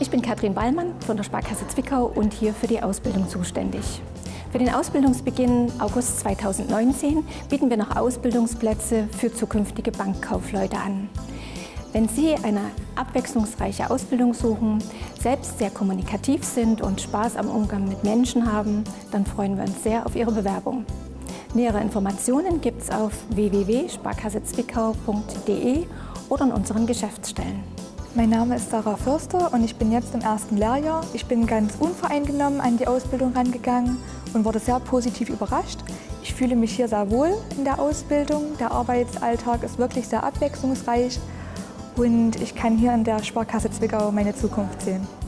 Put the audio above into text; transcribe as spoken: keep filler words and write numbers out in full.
Ich bin Katrin Ballmann von der Sparkasse Zwickau und hier für die Ausbildung zuständig. Für den Ausbildungsbeginn August zweitausendneunzehn bieten wir noch Ausbildungsplätze für zukünftige Bankkaufleute an. Wenn Sie eine abwechslungsreiche Ausbildung suchen, selbst sehr kommunikativ sind und Spaß am Umgang mit Menschen haben, dann freuen wir uns sehr auf Ihre Bewerbung. Nähere Informationen gibt es auf w w w punkt sparkasse zwickau punkt de oder in unseren Geschäftsstellen. Mein Name ist Sarah Förster und ich bin jetzt im ersten Lehrjahr. Ich bin ganz unvoreingenommen an die Ausbildung rangegangen und wurde sehr positiv überrascht. Ich fühle mich hier sehr wohl in der Ausbildung. Der Arbeitsalltag ist wirklich sehr abwechslungsreich und ich kann hier in der Sparkasse Zwickau meine Zukunft sehen.